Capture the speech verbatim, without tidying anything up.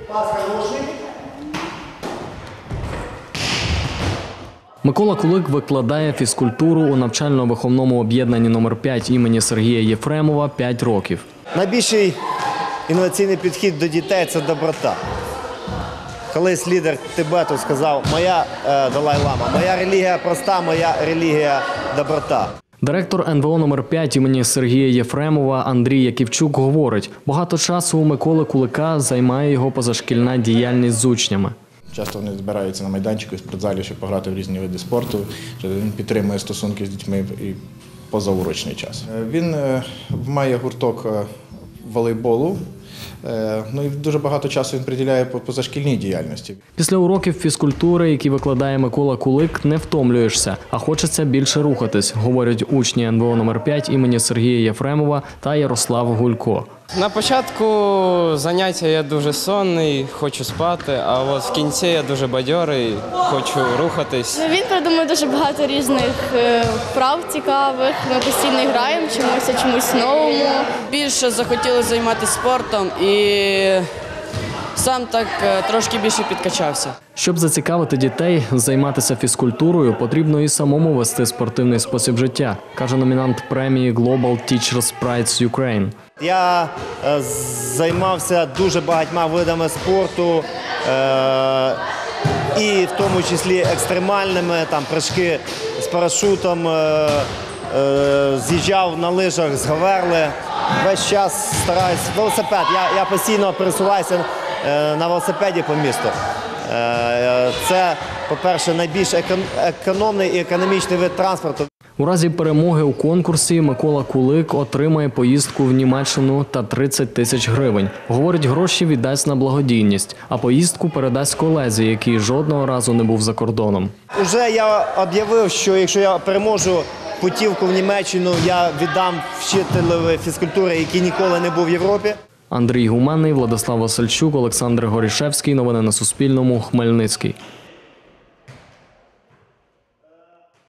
Микола Кулик викладає фізкультуру у навчально-виховному об'єднанні номер п'ять імені Сергія Єфремова п'ять років. Найбільший інноваційний підхід до дітей – це доброта. Колись лідер Тибету сказав, моя е, Далай-Лама, моя релігія проста, моя релігія доброта. Директор ен ве о номер п'ять імені Сергія Єфремова Андрій Яківчук говорить, багато часу у Миколи Кулика займає його позашкільна діяльність з учнями. Часто вони збираються на майданчику, в спортзалі, щоб пограти в різні види спорту. Він підтримує стосунки з дітьми і позаурочний час. Він має гурток волейболу. Ну і дуже багато часу він приділяє позашкільній діяльності. Після уроків фізкультури, які викладає Микола Кулик, не втомлюєшся, а хочеться більше рухатись, говорять учні ен ве о номер п'ять імені Сергія Єфремова та Ярослав Гулько. На початку заняття я дуже сонний, хочу спати, а от в кінці я дуже бадьорий, хочу рухатись. Він придумує дуже багато різних вправ цікавих, ми постійно граємо, чомусь, чомусь новому. Більше захотіли займатися спортом і сам так трошки більше підкачався. Щоб зацікавити дітей, займатися фізкультурою, потрібно і самому вести спортивний спосіб життя, каже номінант премії Global Teachers Prize Ukraine. Я е, займався дуже багатьма видами спорту, е, і в тому числі екстремальними, там прыжки з парашутом, е, е, з'їжджав на лижах з Говерли. Весь час стараюсь, велосипед, я, я постійно пересуваюся е, на велосипеді по місту. Е, це, по-перше, найбільш економний і економічний вид транспорту. У разі перемоги у конкурсі Микола Кулик отримає поїздку в Німеччину та тридцять тисяч гривень. Говорить, гроші віддасть на благодійність, а поїздку передасть колезі, який жодного разу не був за кордоном. Уже я об'явив, що якщо я переможу путівку в Німеччину, я віддам вчителеві фізкультури, який ніколи не був в Європі. Андрій Гуменний, Владислав Васильчук, Олександр Горішевський. Новини на Суспільному. Хмельницький.